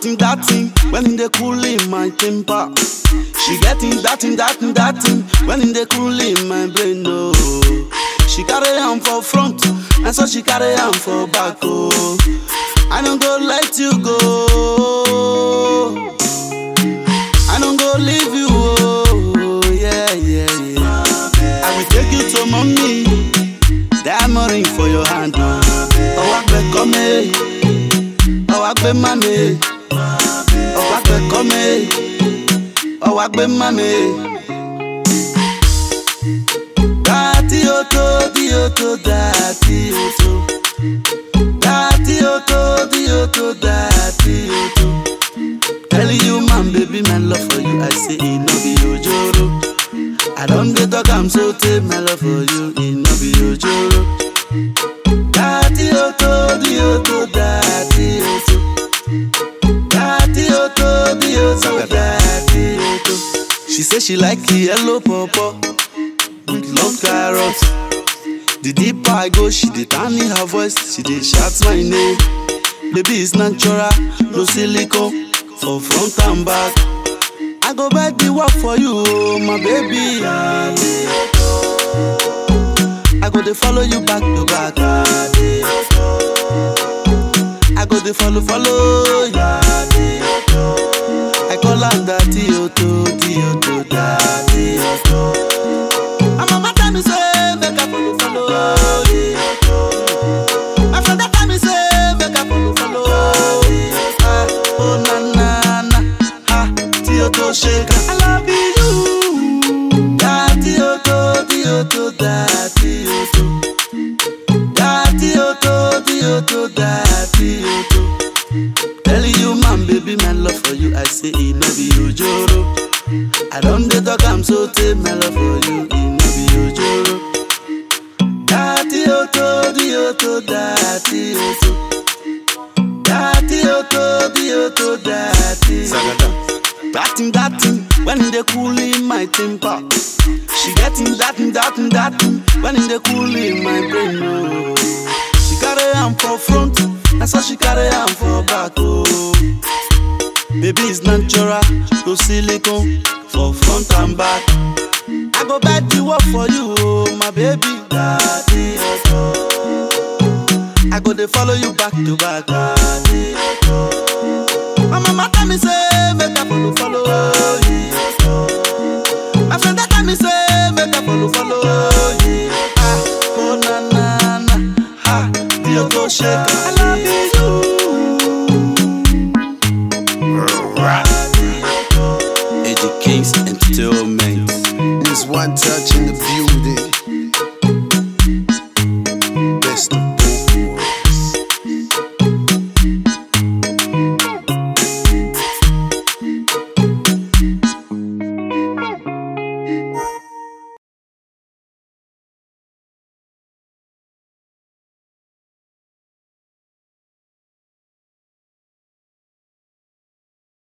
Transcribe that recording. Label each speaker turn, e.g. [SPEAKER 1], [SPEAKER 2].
[SPEAKER 1] that thing, when in the cooling my temper. She getting that thing, when in the cooling my brain, no. She carry am for front, and so she carry am for back, oh. I don't go let you go, I don't go leave you, oh, yeah, yeah, yeah. I will take you to mommy, diamond ring for your hand, oh, I be come, oh, I be money, oh, I be come, oh, I be money. Dati oto, di oto, dati oto. Dati oto, di oto, dati oto. Telling you, man, baby, my love for you, I say it no be ojoro. I don't get talk, I'm so take my love for you, it no be ojoro. Dati oto, di oto, dati oto. Dati oto, di oto, dati oto. She say she like the yellow pawpaw with long carrots. The deeper I go, she dey turn in her voice, she dey shout my name. Baby, it's natural, no silicone, for front and back. I go back the work for you, oh, my baby. I go dey follow you back to back. I go dey follow you. I call her Dati Oto, Dioto, Dati Oto. My mama tell me say make I follow you. My friend tell me say make I follow. Ah, oh na na na, ha, Dioto shake. I love you, Dati Oto, Dioto, Dati Oto. Dati Oto, Dioto, Dati Oto. Telling you, man, baby, my love for you, I say it no be ojoro. I don't dey talk, I'm so take my love for you, it no be ojoro. Dati oto, di oto, dati oto. Dati oto, di oto, dati oto. That thing, when in the cooling my temper. She getting that thing, when in the cooling my brain, no. She carry am for front, and so she carry am for back, oh. Baby, it's natural, no silicone, for front and back. I go back to work for you, oh, my baby. Dati Oto. I go dey follow you back to back. Dati Oto. My mama tell me say make I follow you. My friend tell me say make I follow you. Ah, oh na na na, ha, Dioto shake. I love you. Eddie Kings Entertainment.
[SPEAKER 2] It's one touch in the building.